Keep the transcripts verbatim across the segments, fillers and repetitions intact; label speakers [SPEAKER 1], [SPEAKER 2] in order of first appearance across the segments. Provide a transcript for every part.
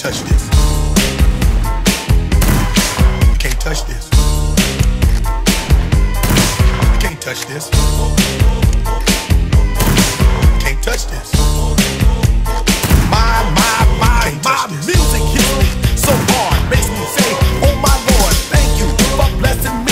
[SPEAKER 1] touch this. You can't touch this. You can't touch this. You can't touch this. My, my, my, my music hits me so hard, makes me say, oh my Lord, thank you for blessing me.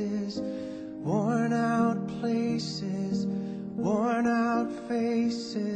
[SPEAKER 2] Worn out places, worn out faces.